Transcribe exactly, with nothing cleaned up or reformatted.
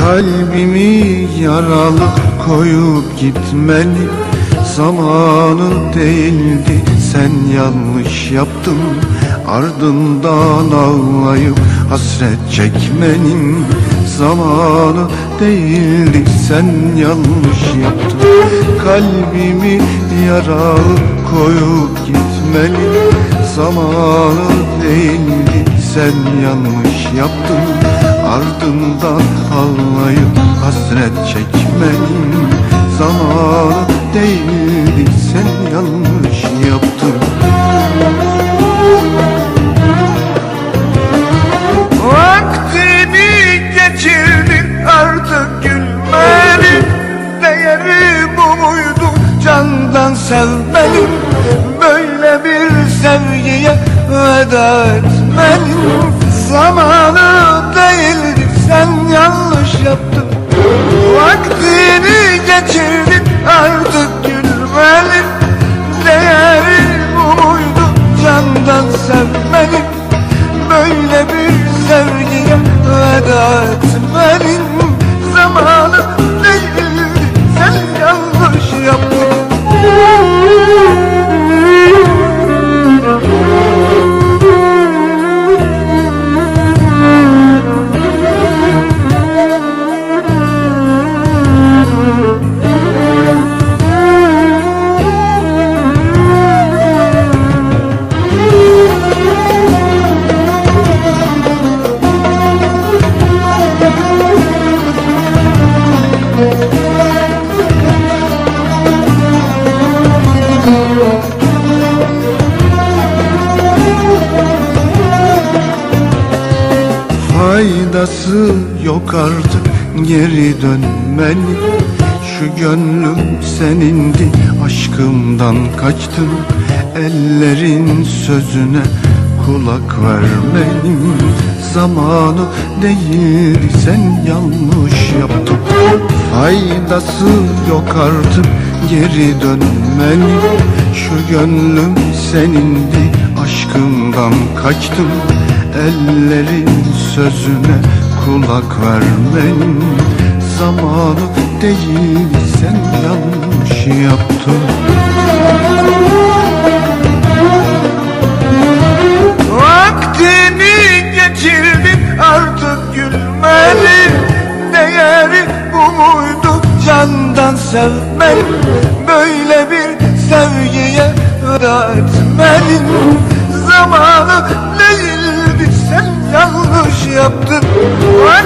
Kalbimi yaralı koyup gitmeli, zamanı değildi, sen yanlış yaptın. Ardından ağlayıp hasret çekmenin zamanı değildi, sen yanlış yaptın. Kalbimi yaralı koyup gitmeli, zamanı değildi, sen yanlış yaptın. Ardından ağlayıp hasret çekmenin zamanı değildi, sen yanlış yaptın. Vaktini geçirdin, artık gülmeli. Değeri bu muydu candan sevmenin? Böyle bir sevgiye veda etmenin zamanı değildi, sen yanlış yaptın. Vaktini geçirdin, artık gülmeli. Değeri bu muydu candan sevmenin? Böyle bir sevgiye veda etmenin zamanı değildi, sen yanlış yaptın. Faydası yok artık geri dönmeli. Şu gönlüm senindi, aşkımdan kaçtın. Ellerin sözüne kulak vermenin zamanı değildi, sen yanlış yaptın. Faydası yok artık geri dönmeli. Şu gönlüm senindi, aşkımdan kaçtın. Ellerin sözüne kulak vermenin zamanı değil, sen yanlış yaptın. Vaktini geçirdin, artık gülmeli. Değeri bu muydu candan sevmenin? Böyle bir sevgiye veda etmenin zamanı değildi, sen yanlış yaptın.